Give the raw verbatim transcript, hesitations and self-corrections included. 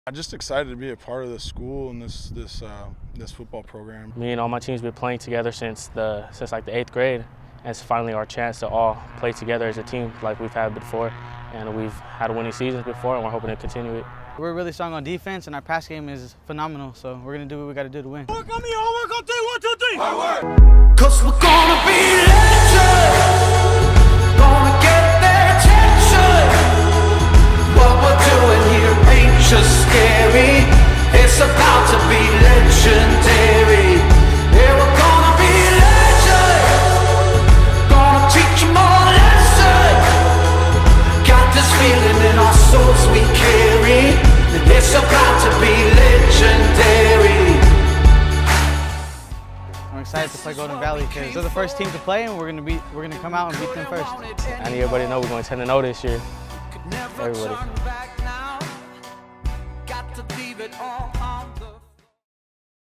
I'm just excited to be a part of this school and this this uh, this football program. Me and all my teams been playing together since the since like the eighth grade, and it's finally our chance to all play together as a team like we've had before, and we've had winning seasons before, and we're hoping to continue it. We're really strong on defense, and our pass game is phenomenal. So we're gonna do what we got to do to win. Work on me, all work on three, one, two, three. Hard work. Cause we're gonna be legends. Gonna get their attention. What we're doing here ain't just scary. It's about to be legendary. Yeah, we're gonna be legends. Gonna teach them all a lesson. Got this feeling in our souls we carry. It's about to be legendary. I'm excited to play Golden Valley because they're the first team to play, and we're gonna be we're gonna come out and beat them first. I need everybody to know we're going ten and oh this year. Everybody. Got to leave it all.